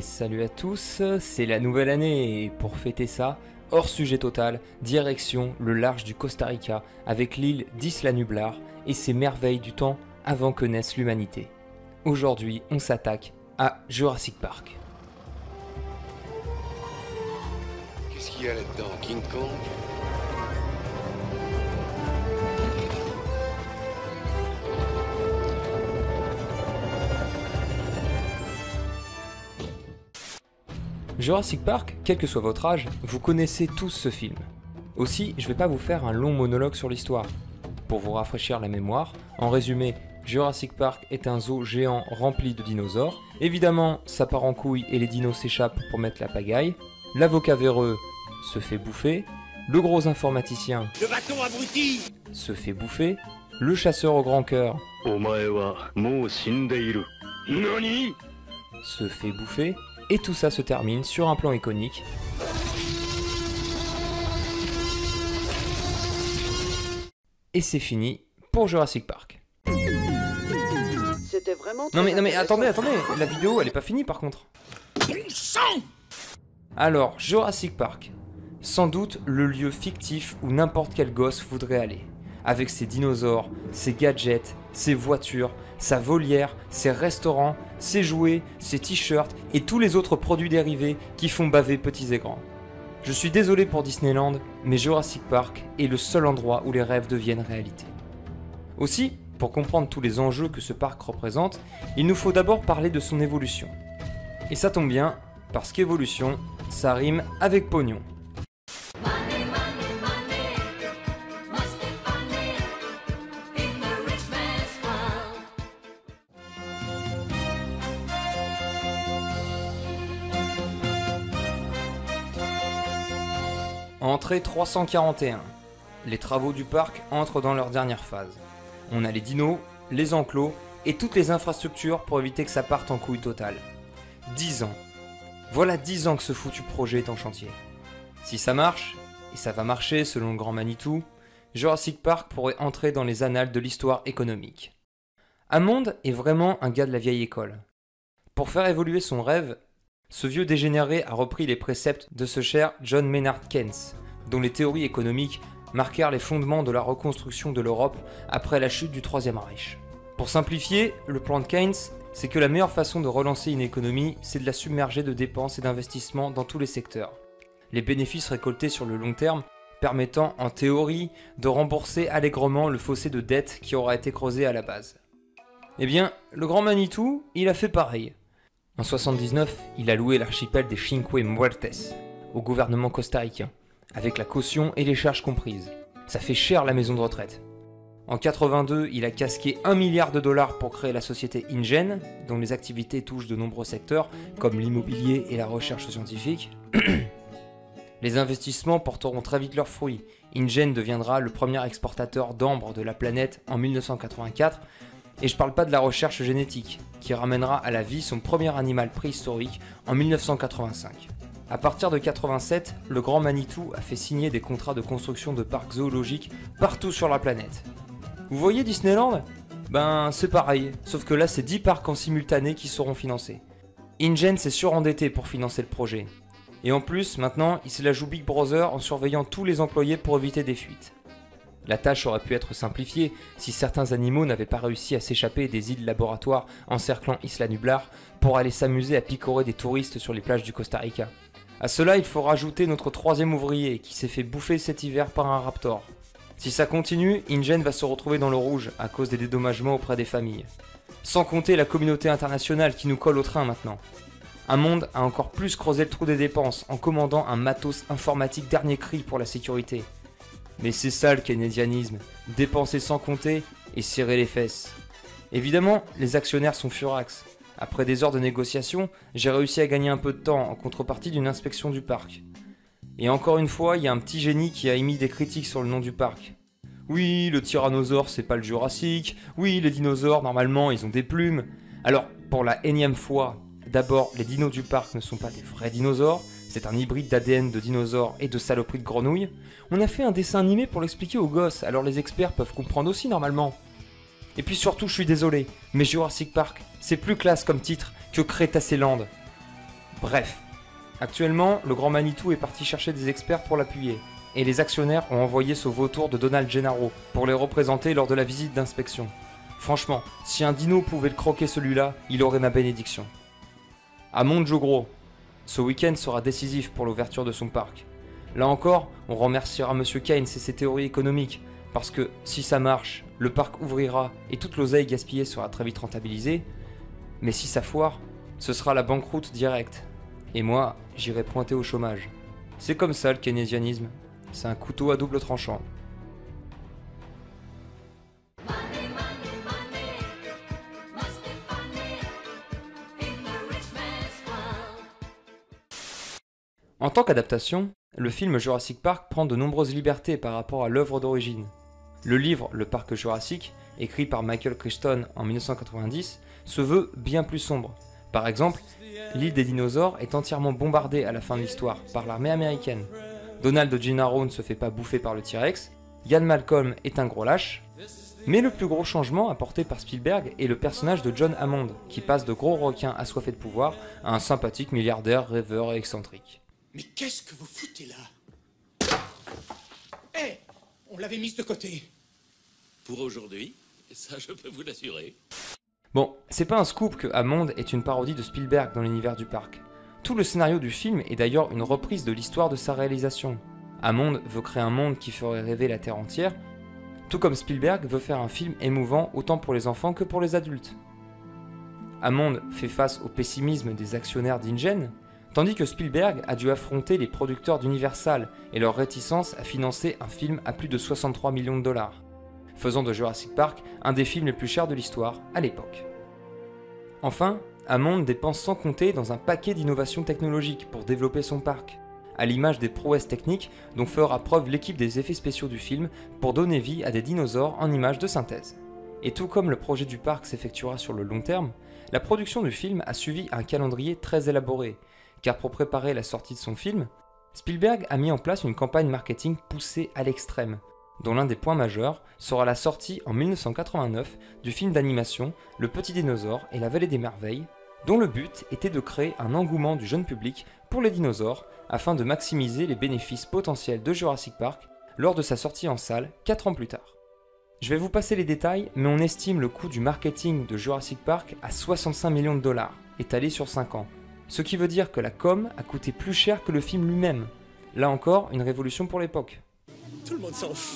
salut à tous, c'est la nouvelle année et pour fêter ça, hors sujet total, direction le large du Costa Rica avec l'île d'Isla Nublar et ses merveilles du temps avant que naisse l'humanité. Aujourd'hui, on s'attaque à Jurassic Park. Qu'est-ce qu'il y a là-dedans, King Kong? Jurassic Park, quel que soit votre âge, vous connaissez tous ce film. Aussi, je vais pas vous faire un long monologue sur l'histoire. Pour vous rafraîchir la mémoire, en résumé, Jurassic Park est un zoo géant rempli de dinosaures. Évidemment, ça part en couille et les dinos s'échappent pour mettre la pagaille. L'avocat véreux se fait bouffer. Le gros informaticien Le bâton abruti se fait bouffer. Le chasseur au grand cœur se fait bouffer. Et tout ça se termine sur un plan iconique. Et c'est fini pour Jurassic Park. C'était vraiment Non mais intéressant. attendez, la vidéo elle est pas finie par contre. Alors, Jurassic Park, sans doute le lieu fictif où n'importe quel gosse voudrait aller. Avec ses dinosaures, ses gadgets, ses voitures, sa volière, ses restaurants, ses jouets, ses t-shirts et tous les autres produits dérivés qui font baver petits et grands. Je suis désolé pour Disneyland, mais Jurassic Park est le seul endroit où les rêves deviennent réalité. Aussi, pour comprendre tous les enjeux que ce parc représente, il nous faut d'abord parler de son évolution. Et ça tombe bien, parce qu'évolution, ça rime avec pognon. Entrée 341. Les travaux du parc entrent dans leur dernière phase. On a les dinos, les enclos et toutes les infrastructures pour éviter que ça parte en couille totale. 10 ans. Voilà 10 ans que ce foutu projet est en chantier. Si ça marche, et ça va marcher selon le grand Manitou, Jurassic Park pourrait entrer dans les annales de l'histoire économique. Hammond est vraiment un gars de la vieille école. Pour faire évoluer son rêve, ce vieux dégénéré a repris les préceptes de ce cher John Maynard Keynes, dont les théories économiques marquèrent les fondements de la reconstruction de l'Europe après la chute du Troisième Reich. Pour simplifier, le plan de Keynes, c'est que la meilleure façon de relancer une économie, c'est de la submerger de dépenses et d'investissements dans tous les secteurs. Les bénéfices récoltés sur le long terme permettant, en théorie, de rembourser allègrement le fossé de dette qui aura été creusé à la base. Eh bien, le grand Manitou, il a fait pareil. En 79, il a loué l'archipel des Cinque Muertes au gouvernement costaricain, avec la caution et les charges comprises. Ça fait cher la maison de retraite. En 82, il a casqué 1 milliard de dollars pour créer la société InGen, dont les activités touchent de nombreux secteurs, comme l'immobilier et la recherche scientifique. Les investissements porteront très vite leurs fruits. InGen deviendra le premier exportateur d'ambre de la planète en 1984, et je parle pas de la recherche génétique, qui ramènera à la vie son premier animal préhistorique en 1985. À partir de 87, le grand Manitou a fait signer des contrats de construction de parcs zoologiques partout sur la planète. Vous voyez Disneyland? Ben c'est pareil, sauf que là c'est 10 parcs en simultané qui seront financés. InGen s'est surendetté pour financer le projet. Et en plus, maintenant, il se la joue Big Brother en surveillant tous les employés pour éviter des fuites. La tâche aurait pu être simplifiée si certains animaux n'avaient pas réussi à s'échapper des îles laboratoires encerclant Isla Nublar pour aller s'amuser à picorer des touristes sur les plages du Costa Rica. À cela, il faut rajouter notre troisième ouvrier qui s'est fait bouffer cet hiver par un raptor. Si ça continue, InGen va se retrouver dans le rouge à cause des dédommagements auprès des familles. Sans compter la communauté internationale qui nous colle au train maintenant. Hammond a encore plus creusé le trou des dépenses en commandant un matos informatique dernier cri pour la sécurité. Mais c'est ça le keynésianisme, dépenser sans compter et serrer les fesses. Évidemment, les actionnaires sont furax. Après des heures de négociation, j'ai réussi à gagner un peu de temps en contrepartie d'une inspection du parc. Et encore une fois, il y a un petit génie qui a émis des critiques sur le nom du parc. Oui, le tyrannosaure c'est pas le Jurassique, oui, les dinosaures normalement ils ont des plumes. Alors, pour la énième fois, d'abord, les dinos du parc ne sont pas des vrais dinosaures, c'est un hybride d'ADN de dinosaures et de saloperies de grenouilles. On a fait un dessin animé pour l'expliquer aux gosses, alors les experts peuvent comprendre aussi normalement. Et puis surtout, je suis désolé, mais Jurassic Park, c'est plus classe comme titre que Crétacéland. Bref, actuellement, le Grand Manitou est parti chercher des experts pour l'appuyer, et les actionnaires ont envoyé ce vautour de Donald Gennaro pour les représenter lors de la visite d'inspection. Franchement, si un dino pouvait le croquer celui-là, il aurait ma bénédiction. Hammond joue gros. Ce week-end sera décisif pour l'ouverture de son parc. Là encore, on remerciera Monsieur Keynes et ses théories économiques, parce que si ça marche, le parc ouvrira et toute l'oseille gaspillée sera très vite rentabilisée, mais si ça foire, ce sera la banqueroute directe. Et moi, j'irai pointer au chômage. C'est comme ça le keynésianisme, c'est un couteau à double tranchant. En tant qu'adaptation, le film Jurassic Park prend de nombreuses libertés par rapport à l'œuvre d'origine. Le livre Le Parc Jurassique, écrit par Michael Crichton en 1990, se veut bien plus sombre. Par exemple, l'île des dinosaures est entièrement bombardée à la fin de l'histoire par l'armée américaine. Donald Gennaro ne se fait pas bouffer par le T-Rex, Ian Malcolm est un gros lâche, mais le plus gros changement apporté par Spielberg est le personnage de John Hammond, qui passe de gros requin assoiffé de pouvoir à un sympathique milliardaire rêveur et excentrique. Mais qu'est-ce que vous foutez là? Hé, on l'avait mise de côté. Pour aujourd'hui, ça je peux vous l'assurer. Bon, c'est pas un scoop que Hammond est une parodie de Spielberg dans l'univers du parc. Tout le scénario du film est d'ailleurs une reprise de l'histoire de sa réalisation. Hammond veut créer un monde qui ferait rêver la Terre entière, tout comme Spielberg veut faire un film émouvant autant pour les enfants que pour les adultes. Hammond fait face au pessimisme des actionnaires d'InGen, tandis que Spielberg a dû affronter les producteurs d'Universal et leur réticence à financer un film à plus de 63 millions de dollars, faisant de Jurassic Park un des films les plus chers de l'histoire à l'époque. Enfin, Hammond dépense sans compter dans un paquet d'innovations technologiques pour développer son parc, à l'image des prouesses techniques dont fera preuve l'équipe des effets spéciaux du film pour donner vie à des dinosaures en images de synthèse. Et tout comme le projet du parc s'effectuera sur le long terme, la production du film a suivi un calendrier très élaboré, car pour préparer la sortie de son film, Spielberg a mis en place une campagne marketing poussée à l'extrême, dont l'un des points majeurs sera la sortie en 1989 du film d'animation Le Petit Dinosaure et la Vallée des Merveilles, dont le but était de créer un engouement du jeune public pour les dinosaures afin de maximiser les bénéfices potentiels de Jurassic Park lors de sa sortie en salle 4 ans plus tard. Je vais vous passer les détails, mais on estime le coût du marketing de Jurassic Park à 65 millions de dollars, étalé sur 5 ans. Ce qui veut dire que la com a coûté plus cher que le film lui-même. Là encore, une révolution pour l'époque. Tout le monde s'en fout.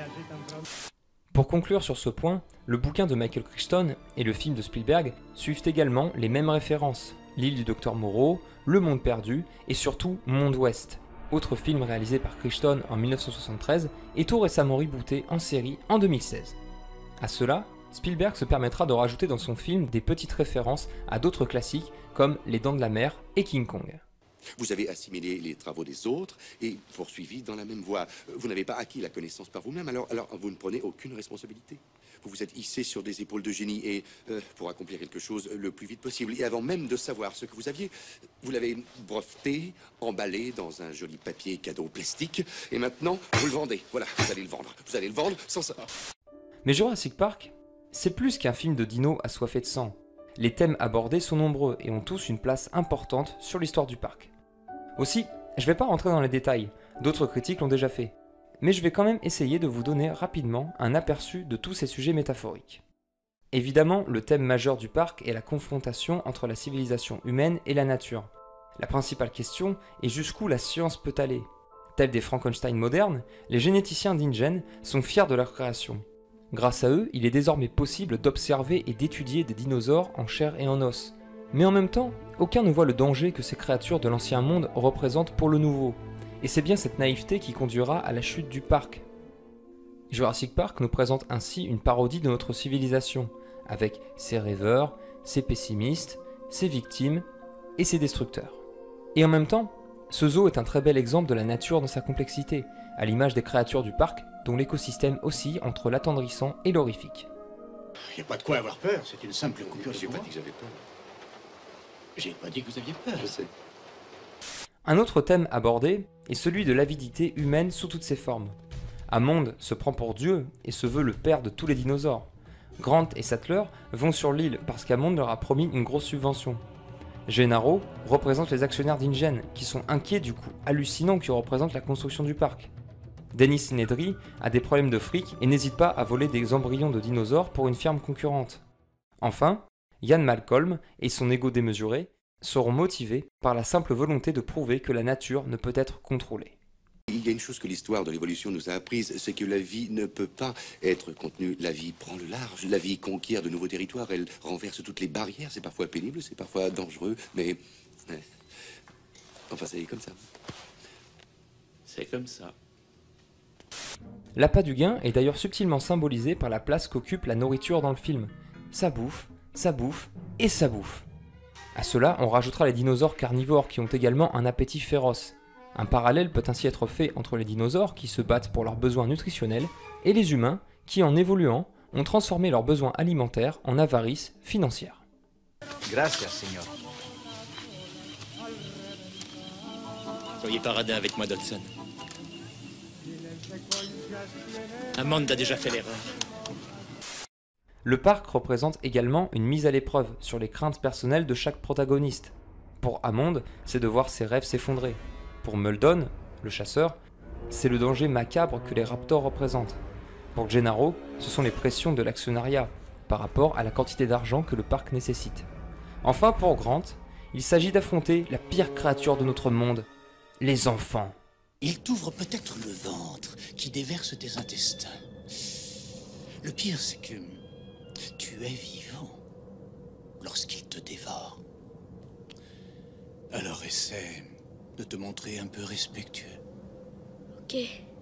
Pour conclure sur ce point, le bouquin de Michael Crichton et le film de Spielberg suivent également les mêmes références. L'île du Docteur Moreau, Le Monde Perdu et surtout Monde Ouest, autre film réalisé par Crichton en 1973 et tout récemment rebooté en série en 2016. À cela, Spielberg se permettra de rajouter dans son film des petites références à d'autres classiques comme Les Dents de la Mer et King Kong. Vous avez assimilé les travaux des autres et poursuivi dans la même voie. Vous n'avez pas acquis la connaissance par vous-même, alors vous ne prenez aucune responsabilité. Vous vous êtes hissé sur des épaules de génie et pour accomplir quelque chose le plus vite possible. Et avant même de savoir ce que vous aviez, vous l'avez breveté, emballé dans un joli papier cadeau plastique. Et maintenant, vous le vendez. Voilà, vous allez le vendre. Vous allez le vendre sans ça. Mais Jurassic Park, c'est plus qu'un film de dinos assoiffés de sang. Les thèmes abordés sont nombreux et ont tous une place importante sur l'histoire du parc. Aussi, je vais pas rentrer dans les détails, d'autres critiques l'ont déjà fait, mais je vais quand même essayer de vous donner rapidement un aperçu de tous ces sujets métaphoriques. Évidemment, le thème majeur du parc est la confrontation entre la civilisation humaine et la nature. La principale question est jusqu'où la science peut aller. Tels des Frankenstein modernes, les généticiens d'InGen sont fiers de leur création. Grâce à eux, il est désormais possible d'observer et d'étudier des dinosaures en chair et en os. Mais en même temps, aucun ne voit le danger que ces créatures de l'ancien monde représentent pour le nouveau. Et c'est bien cette naïveté qui conduira à la chute du parc. Jurassic Park nous présente ainsi une parodie de notre civilisation, avec ses rêveurs, ses pessimistes, ses victimes et ses destructeurs. Et en même temps, ce zoo est un très bel exemple de la nature dans sa complexité, à l'image des créatures du parc, dont l'écosystème oscille entre l'attendrissant et l'horrifique. Y a pas de quoi avoir peur, c'est une simple coupure J'ai sur pas moi. dit que j'avais peur. J'ai pas dit que vous aviez peur. Je sais. Un autre thème abordé est celui de l'avidité humaine sous toutes ses formes. Hammond se prend pour Dieu et se veut le père de tous les dinosaures. Grant et Sattler vont sur l'île parce qu'Hammond leur a promis une grosse subvention. Gennaro représente les actionnaires d'InGen, qui sont inquiets du coût hallucinant que représente la construction du parc. Denis Nedry a des problèmes de fric et n'hésite pas à voler des embryons de dinosaures pour une ferme concurrente. Enfin, Ian Malcolm et son ego démesuré seront motivés par la simple volonté de prouver que la nature ne peut être contrôlée. Il y a une chose que l'histoire de l'évolution nous a apprise, c'est que la vie ne peut pas être contenue. La vie prend le large, la vie conquiert de nouveaux territoires, elle renverse toutes les barrières. C'est parfois pénible, c'est parfois dangereux, mais... Enfin, c'est comme ça. C'est comme ça. L'appât du gain est d'ailleurs subtilement symbolisé par la place qu'occupe la nourriture dans le film. Ça bouffe et ça bouffe. À cela, on rajoutera les dinosaures carnivores qui ont également un appétit féroce. Un parallèle peut ainsi être fait entre les dinosaures qui se battent pour leurs besoins nutritionnels et les humains qui, en évoluant, ont transformé leurs besoins alimentaires en avarice financière. Gracias, señor. Soyez paradin avec moi, Dodson. Amanda a déjà fait l'erreur. Le parc représente également une mise à l'épreuve sur les craintes personnelles de chaque protagoniste. Pour Hammond, c'est de voir ses rêves s'effondrer. Pour Muldoon, le chasseur, c'est le danger macabre que les raptors représentent. Pour Gennaro, ce sont les pressions de l'actionnariat par rapport à la quantité d'argent que le parc nécessite. Enfin, pour Grant, il s'agit d'affronter la pire créature de notre monde, les enfants. Il t'ouvre peut-être le ventre qui déverse tes intestins. Le pire, c'est que tu es vivant lorsqu'il te dévore. Alors essaie de te montrer un peu respectueux. Ok.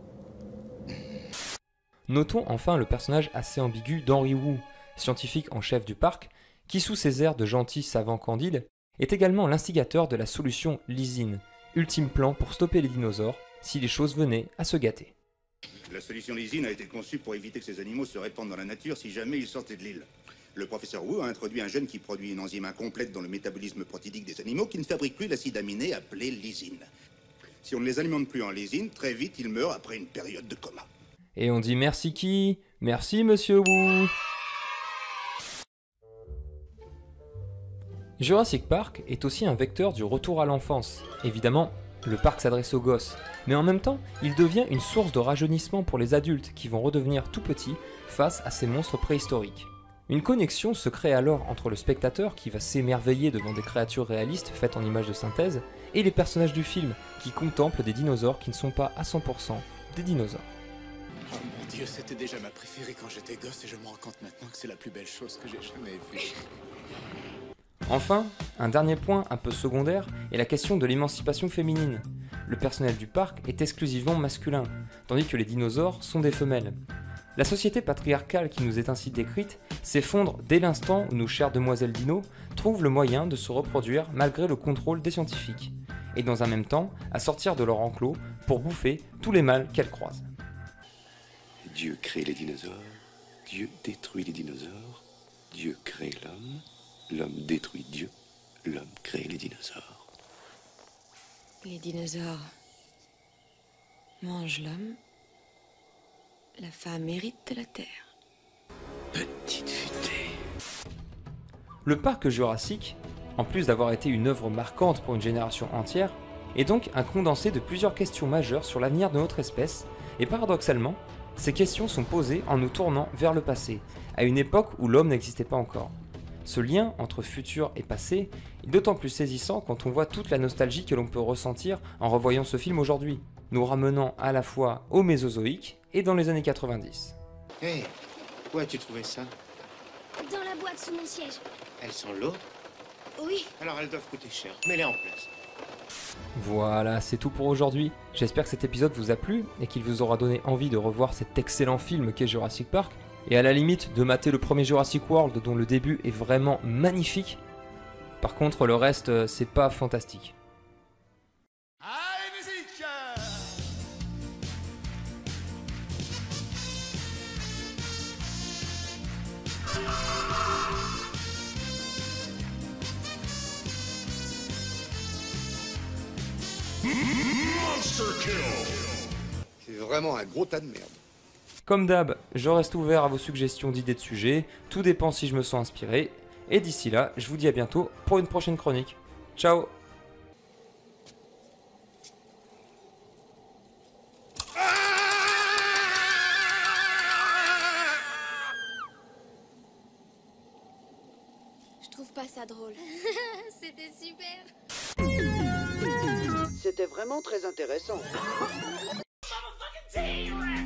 Notons enfin le personnage assez ambigu d'Henry Wu, scientifique en chef du parc, qui sous ses airs de gentil savant candide, est également l'instigateur de la solution lysine, ultime plan pour stopper les dinosaures si les choses venaient à se gâter. La solution lysine a été conçue pour éviter que ces animaux se répandent dans la nature si jamais ils sortaient de l'île. Le professeur Wu a introduit un gène qui produit une enzyme incomplète dans le métabolisme protidique des animaux qui ne fabrique plus l'acide aminé appelé lysine. Si on ne les alimente plus en lysine, très vite ils meurent après une période de coma. Et on dit merci qui? Merci Monsieur Wu. Jurassic Park est aussi un vecteur du retour à l'enfance. Évidemment, le parc s'adresse aux gosses, mais en même temps, il devient une source de rajeunissement pour les adultes qui vont redevenir tout petits face à ces monstres préhistoriques. Une connexion se crée alors entre le spectateur qui va s'émerveiller devant des créatures réalistes faites en images de synthèse et les personnages du film qui contemplent des dinosaures qui ne sont pas à 100% des dinosaures. Oh mon Dieu, c'était déjà ma préférée quand j'étais gosse et je me rends compte maintenant que c'est la plus belle chose que j'ai jamais vue. Enfin, un dernier point un peu secondaire est la question de l'émancipation féminine. Le personnel du parc est exclusivement masculin, tandis que les dinosaures sont des femelles. La société patriarcale qui nous est ainsi décrite s'effondre dès l'instant où nos chères demoiselles dinos trouvent le moyen de se reproduire malgré le contrôle des scientifiques, et dans un même temps à sortir de leur enclos pour bouffer tous les mâles qu'elles croisent. Dieu crée les dinosaures, Dieu détruit les dinosaures, Dieu crée l'homme, l'homme détruit Dieu, l'homme crée les dinosaures. Les dinosaures mangent l'homme. La femme hérite de la terre. Petite futée. Le parc Jurassique, en plus d'avoir été une œuvre marquante pour une génération entière, est donc un condensé de plusieurs questions majeures sur l'avenir de notre espèce, et paradoxalement, ces questions sont posées en nous tournant vers le passé, à une époque où l'homme n'existait pas encore. Ce lien entre futur et passé est d'autant plus saisissant quand on voit toute la nostalgie que l'on peut ressentir en revoyant ce film aujourd'hui, nous ramenant à la fois au Mésozoïque et dans les années 90. Hé, où as-tu trouvé ça? Dans la boîte sous mon siège. Elles sont lourdes? Oui. Alors elles doivent coûter cher. Mets-les en place. Voilà, c'est tout pour aujourd'hui. J'espère que cet épisode vous a plu et qu'il vous aura donné envie de revoir cet excellent film qu'est Jurassic Park, et à la limite de mater le premier Jurassic World dont le début est vraiment magnifique. Par contre, le reste, c'est pas fantastique. Allez, musique! C'est vraiment un gros tas de merde. Comme d'hab, je reste ouvert à vos suggestions d'idées de sujets, tout dépend si je me sens inspiré, et d'ici là, je vous dis à bientôt pour une prochaine chronique. Ciao. Je trouve pas ça drôle. C'était super. C'était vraiment très intéressant.